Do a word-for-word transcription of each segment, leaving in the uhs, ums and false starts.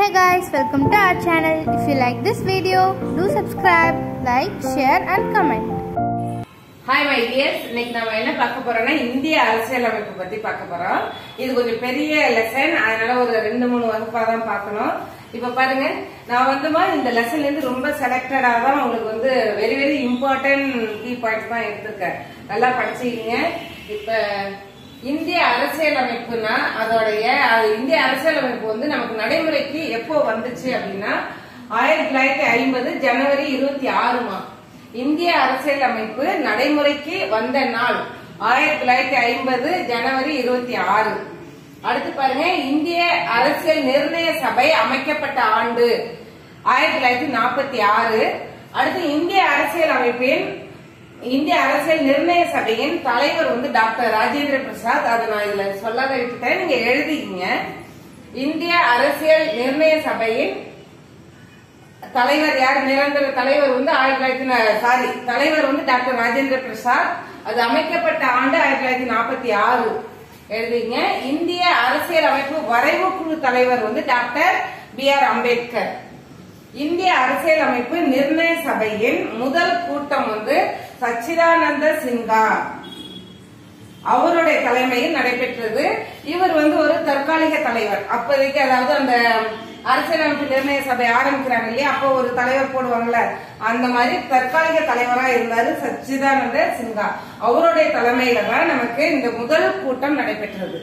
Hey guys, welcome to our channel. If you like this video, do subscribe, like, share and comment. Hi my dears, இன்னைக்கு நாம என்ன பார்க்க போறோம்னா இந்திய அரசியலமைப்பு பத்தி பார்க்க போறோம். இது கொஞ்சம் பெரிய லெசன், அதனால ஒரு ரெண்டு மூணு வகுப்பா தான் பார்க்கணும். இப்ப பாருங்க, நான் வந்துமா இந்த லெசன்ல இருந்து ரொம்ப செலக்டடா தான் உங்களுக்கு வந்து very very important key points தான் எடுத்துருக்கேன். நல்லா படிச்சுக்கீங்க. இப்ப இந்திய அரசியலமைப்புனா அதோடைய இந்திய அரசியலமைப்பு வந்து நமக்கு நடைமுறைக்கு எப்போ வந்துச்சு அப்படின்னா ஆயிரத்தி தொள்ளாயிரத்தி ஐம்பது ஜனவரி இருபத்தி ஆறுமா இந்திய அரசியலமைப்பு நடைமுறைக்கு வந்த நாள் ஆயிரத்தி தொள்ளாயிரத்தி ஐம்பது ஜனவரி இருபத்தி ஆறு. அடுத்து பாருங்க, இந்திய அரசியல் நிர்ணய சபை அமைக்கப்பட்ட ஆண்டு ஆயிரத்தி தொள்ளாயிரத்தி நாற்பத்தி ஆறு. அடுத்து இந்திய அரசியல் அமைப்பின் இந்திய அரசியல் நிர்ணய சபையின் தலைவர் வந்து டாக்டர் ராஜேந்திர பிரசாத். அதை நான் இதுல சொல்லாத விட்டுட்டேன், நீங்க எழுதிக்கீங்க. இந்திய அரசியல் நிர்ணய சபையின் தலைவர் யார்? நிரந்தர தலைவர் வந்து ஆயிரத்தி தொள்ளாயிரத்தி சாரி தலைவர் வந்து டாக்டர் ராஜேந்திர பிரசாத். அது அமைக்கப்பட்ட ஆண்டு ஆயிரத்தி தொள்ளாயிரத்தி நாற்பத்தி ஆறு எழுதிங்க. இந்திய அரசியல் அமைப்பு வரைவு குழு தலைவர் வந்து டாக்டர் பி ஆர் அம்பேத்கர். இந்திய அரசியல் அமைப்பு நிர்ணய சபையின் முதல் கூட்டம் வந்து சச்சிதானந்த சின்ஹா அவருடைய தலைமையில் நடைபெற்றது. இவர் வந்து ஒரு தற்காலிக தலைவர். அப்போதைக்கு அதாவது அந்த அரசியலமைப்பு நிர்ணய சபை ஆரம்பிக்கிறாங்க இல்லையா, அப்போ ஒரு தலைவர் போடுவாங்கல்ல, அந்த மாதிரி தற்காலிக தலைவரா இருந்தாரு சச்சிதானந்த சின்ஹா. அவருடைய தலைமையில தான் நமக்கு இந்த முதல் கூட்டம் நடைபெற்றது.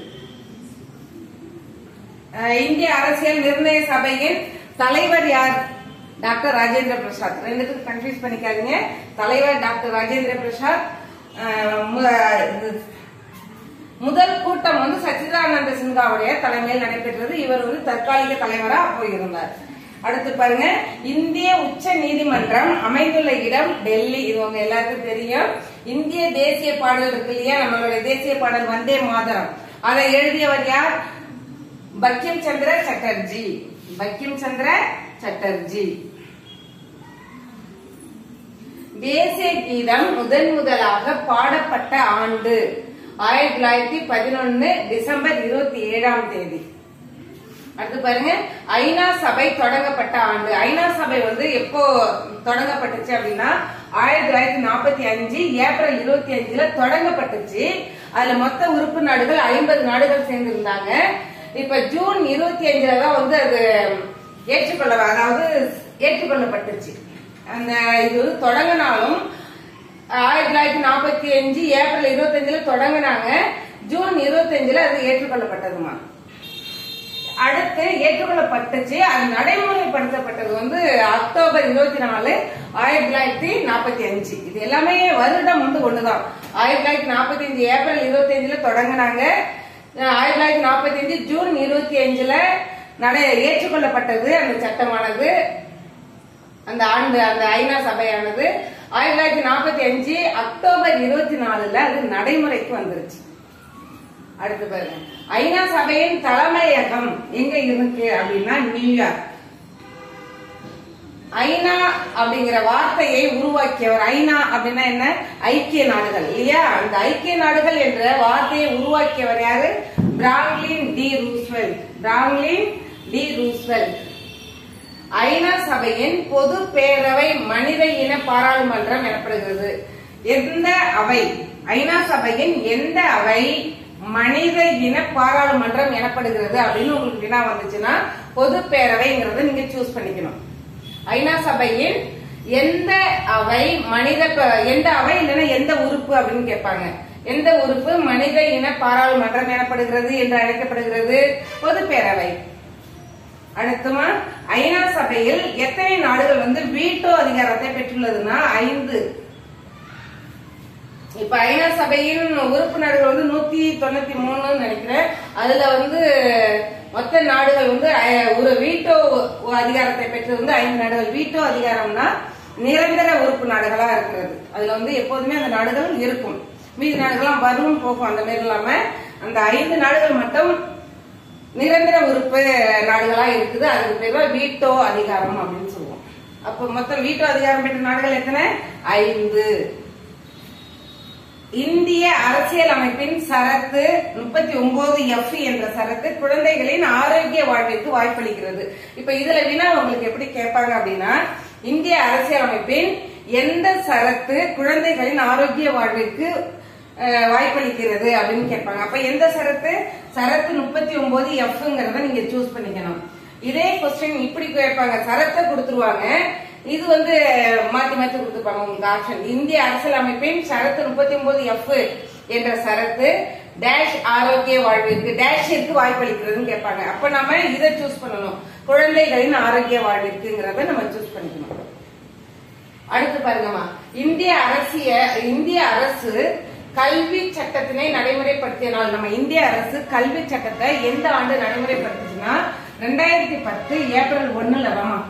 இந்திய அரசியல் நிர்ணய சபையின் தலைவர் யார்? டாக்டர் ராஜேந்திர பிரசாத். ரெண்டுத்துக்கு கன்ஃபியூஸ் பண்ணிக்காதீங்க. தலைவர் டாக்டர் ராஜேந்திர பிரசாத். முதல் கூட்டம் வந்து சச்சிதானந்த சின்ஹாவுடைய தலைமையில் நடைபெற்றது. இவர் வந்து தற்காலிக தலைவரா போயிருந்தார். அடுத்து பாருங்க, இந்திய உச்ச நீதிமன்றம் அமைந்துள்ள இடம் டெல்லி. இது உங்க எல்லாருக்கும் தெரியும். இந்திய தேசிய பாடல் இருக்கு இல்லையா, நம்மளுடைய தேசிய பாடல் வந்தே மாதரம், அதை எழுதியவர் யார்? பங்கிம் சந்திர சட்டர்ஜி. பங்கிம் சந்திர சட்டர்ஜி. தேசிய கீதம் முதன் முதலாக பாடப்பட்ட ஆண்டு ஆயிரத்தி தொள்ளாயிரத்தி பதினொன்னு டிசம்பர் இருபத்தி ஏழாம் தேதி. அடுத்து பாருங்க, ஐநா சபை தொடங்கப்பட்ட ஆண்டு. ஐநா சபை வந்து எப்போ தொடங்கப்பட்டுச்சு அப்படின்னா ஆயிரத்தி தொள்ளாயிரத்தி நாற்பத்தி அஞ்சு ஏப்ரல் இருபத்தி அஞ்சுல தொடங்கப்பட்டுச்சு. அதுல மொத்த உறுப்பு நாடுகள் ஐம்பது நாடுகள் சேர்ந்து இருந்தாங்க. இப்ப ஜூன் இருபத்தி அஞ்சுல தான் வந்து அது ஏற்றுக்கொள்ள அதாவது ஏற்றுக்கொள்ளப்பட்டுச்சு. அந்த இது தொடங்கினாலும் ஆயிரத்தி தொள்ளாயிரத்தி நாற்பத்தி அஞ்சு ஏப்ரல் இருபத்தி அஞ்சுல தொடங்கினாங்க. ஜூன் இருபத்தி அஞ்சுல அது ஏற்றுக்கொள்ளப்பட்டதுமா. அடுத்து ஏற்றுக்கொள்ளப்பட்டுச்சு, அது நடைமுறைப்படுத்தப்பட்டது வந்து அக்டோபர் இருபத்தி நாலு ஆயிரத்தி தொள்ளாயிரத்தி நாற்பத்தி அஞ்சு. இது எல்லாமே வருடம் வந்து ஒண்ணுதான். ஆயிரத்தி தொள்ளாயிரத்தி நாற்பத்தி அஞ்சு ஏப்ரல் இருபத்தி அஞ்சுல தொடங்கினாங்க. ஆயிரத்தி தொள்ளாயிரத்தி நாற்பத்தி அஞ்சு ஜூன் இருபத்தி அஞ்சுல நடை ஏற்றுக்கொள்ளப்பட்டது அந்த சட்டமானது, அந்த ஆண்டு அந்த ஐநா சபையானது. ஆயிரத்தி தொள்ளாயிரத்தி நாற்பத்தி அஞ்சு அக்டோபர் இருபத்தி நாலுல அது நடைமுறைக்கு வந்துருச்சு. அடுத்து பாருங்க, ஐநா சபையின் தலைமையகம் எங்க இருக்கு அப்படின்னா நியூயார்க். ஐநா அப்படிங்கிற வார்த்தையை உருவாக்கியவர், ஐநா அப்படின்னா என்ன? ஐக்கிய நாடுகள் இல்லையா, அந்த ஐக்கிய நாடுகள் என்ற வார்த்தையை உருவாக்கியவர் யாரு? Franklin D Roosevelt. Franklin D Roosevelt. ஐநா சபையின் பொது பேரவை மனித இன பாராளுமன்றம் எனப்படுகிறது. எந்த அவை? ஐநா சபையின் எந்த அவை மனித இன பாராளுமன்றம் எனப்படுகிறது அப்படின்னு உங்களுக்கு வினா வந்துச்சுன்னா பொது பேரவைங்கிறத நீங்க சூஸ் பண்ணிக்கணும். ஐநா சபையின் எந்த அவை மனித எந்த அவை இல்லைன்னா எந்த உறுப்பு அப்படின்னு கேட்பாங்க. எந்த உறுப்பு மனித இன பாராளுமன்றம் எனப்படுகிறது என்று அழைக்கப்படுகிறது? பொது பேரவை. அடுத்துமா, ஐநா சபையில் எத்தனை நாடுகள் வந்து வீட்டோ அதிகாரத்தை பெற்றுள்ளதுன்னா ஐந்து. இப்ப ஐநா சபையின் உறுப்பு நாடுகள் வந்து நூத்தி தொண்ணூத்தி மூணுன்னு நினைக்கிறேன். அதுல வந்து மொத்த நாடுகள் வந்து ஒரு வீட்டோ அதிகாரத்தை பெற்று வந்து ஐந்து நாடுகள். வீட்டோ அதிகாரம்னா நிரந்தர உறுப்பு நாடுகளா இருக்கிறது. அதுல வந்து எப்போதுமே அந்த நாடுகள் இருக்கும். மீதி நாடுகள்லாம் வரும் போகும். அந்த மாதிரி இல்லாம அந்த ஐந்து நாடுகள் மட்டும் நிரந்தர உறுப்பு நாடுகளா இருக்குது. அதுக்கு பேர் வீட்டோ அதிகாரம் அப்படின்னு சொல்லுவோம். அப்ப மொத்தம் வீட்டோ அதிகாரம் பெற்ற நாடுகள் எத்தனை? ஐந்து. இந்திய அரசியல் அமைப்பின் சரத்து முப்பத்தி ஒன்பது எஃப் என்ற சரத்து குழந்தைகளின் ஆரோக்கிய வாழ்விற்கு வாய்ப்பளிக்கிறது. இப்ப இதுல வினா உங்களுக்கு எப்படி கேட்பாங்க அப்படின்னா, இந்திய அரசியல் அமைப்பின் எந்த சரத்து குழந்தைகளின் ஆரோக்கிய வாழ்விற்கு வாய்ப்பளிக்கிறது அப்படின்னு கேட்பாங்க. அப்ப எந்த சரத்து? சரத்து முப்பத்தி ஒன்பது எஃப்ங்கிறத நீங்க சூஸ் பண்ணிக்கணும். இதே கொஸ்டின் இப்படி கேட்பாங்க, சரத்தை கொடுத்துருவாங்க, இது வந்து மாத்தி மாத்தி கொடுத்துருப்பாங்க உங்களுக்கு ஆப்ஷன். இந்திய அரசியல் அமைப்பின் சரத்து முப்பத்தி ஒன்பது எஃப் என்ற சரத்து டேஷ் ஆரோக்கிய வாழ்விற்கு டேஷிற்கு வாய்ப்பளிக்கிறதுன்னு கேட்பாங்க. அப்ப நம்ம இதை சூஸ் பண்ணணும், குழந்தைகளின் ஆரோக்கிய வாழ்விற்குங்கிறத நம்ம சூஸ் பண்ணிக்கணும். அடுத்து பாருங்கம்மா, இந்திய அரசிய இந்திய அரசு கல்வி சட்டத்தினை நடைமுறைப்படுத்திய நாள். நம்ம இந்திய அரசு கல்வி சட்டத்தை எந்த ஆண்டு நடைமுறைப்படுத்துச்சுன்னா ரெண்டாயிரத்தி பத்து ஏப்ரல் ஒண்ணுல தான்.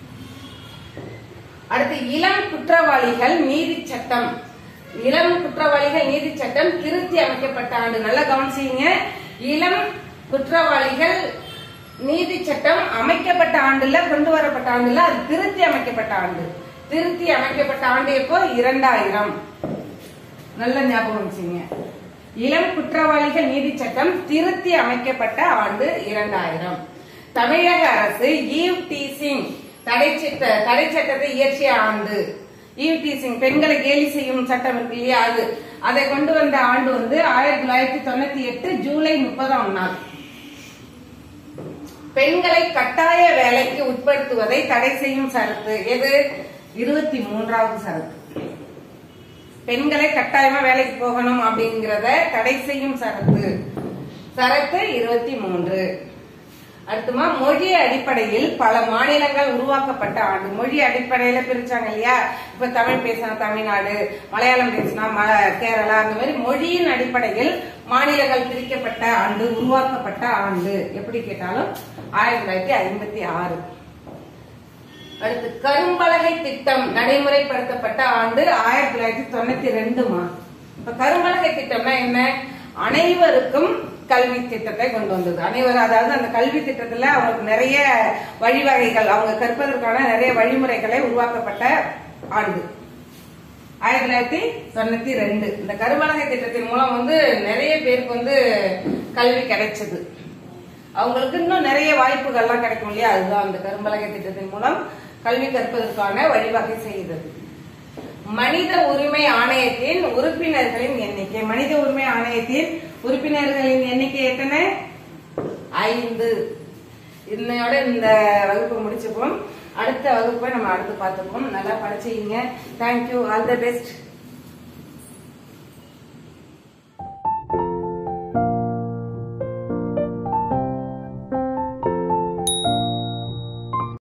அடுத்து இளம் குற்றவாளிகள் நீதி சட்டம். இளம் குற்றவாளிகள் நீதி சட்டம் திருத்தி அமைக்கப்பட்ட ஆண்டு. நல்லா கவனிச்சீங்க, இளம் குற்றவாளிகள் நீதி சட்டம் அமைக்கப்பட்ட ஆண்டுல கொண்டு வரப்பட்ட ஆண்டுல அது திருத்தி அமைக்கப்பட்ட ஆண்டு. திருத்தி அமைக்கப்பட்ட ஆண்டு எப்போ? இரண்டாயிரம். நல்ல ஞாபகம் வச்சுங்க. இளம் குற்றவாளிகள் நீதி சட்டம் திருத்தி அமைக்கப்பட்ட ஆண்டு இரண்டாயிரம். தமிழக அரசு ஈவ் டீசிங் தடை சட்ட தடை சட்டத்தை இயற்றிய ஆண்டு. ஈவ் டீசிங் பெண்களை கேலி செய்யும் சட்டம் இருக்கு இல்லையா, அது அதை கொண்டு வந்த ஆண்டு வந்து ஆயிரத்தி தொள்ளாயிரத்தி தொண்ணூத்தி எட்டு ஜூலை முப்பதாம் நாள். பெண்களை கட்டாய வேலைக்கு உட்படுத்துவதை தடை செய்யும் சரத்து எது? இருபத்தி மூன்றாவது சரத்து. பெண்களை கட்டாயமா வேலைக்கு போகணும் அப்படிங்கறத தடை செய்யும் சரத்து சரத்து இருபத்தி மூன்று. அடுத்துமா, மொழி அடிப்படையில் பல மாநிலங்கள் உருவாக்கப்பட்ட ஆண்டு. மொழி அடிப்படையில பிரிச்சாங்க இல்லையா, இப்ப தமிழ் பேசினா தமிழ்நாடு, மலையாளம் பேசினா கேரளா, அந்த மாதிரி மொழியின் அடிப்படையில் மாநிலங்கள் பிரிக்கப்பட்ட ஆண்டு, உருவாக்கப்பட்ட ஆண்டு எப்படி கேட்டாலும் ஆயிரத்தி தொள்ளாயிரத்தி ஐம்பத்தி ஆறு. அடுத்து கரும்பலகை திட்டம் நடைமுறைப்படுத்தப்பட்ட ஆண்டு ஆயிரத்தி தொள்ளாயிரத்தி தொண்ணூத்தி ரெண்டுமா. இப்ப கரும்பலகை திட்டம்னா என்ன? அனைவருக்கும் கல்வி திட்டத்தை கொண்டு வந்தது. அனைவரும், அதாவது அந்த கல்வி திட்டத்துல அவங்களுக்கு நிறைய வழிவகைகள், அவங்க கற்பதற்கான நிறைய வழிமுறைகளை உருவாக்கப்பட்ட ஆண்டு ஆயிரத்தி தொள்ளாயிரத்தி தொண்ணூத்தி ரெண்டு. இந்த கரும்பலகை திட்டத்தின் மூலம் வந்து நிறைய பேருக்கு வந்து கல்வி கிடைச்சது. அவங்களுக்கு இன்னும் நிறைய வாய்ப்புகள்லாம் கிடைக்கும் இல்லையா, அதுதான் அந்த கரும்பலகை திட்டத்தின் மூலம் கல்வி கற்பதற்கான வழிவகை செய்தது. மனித உரிமை ஆணையத்தின் உறுப்பினர்களின் எண்ணிக்கை. மனித உரிமை ஆணையத்தின் உறுப்பினர்களின் எண்ணிக்கை எத்தனை? ஐந்து. இன்னையோட இந்த வகுப்பு முடிச்சுப்போம். அடுத்த வகுப்பை நம்ம அடுத்து பார்த்துப்போம். நல்லா படிச்சீங்க. தேங்க்யூ. All the best.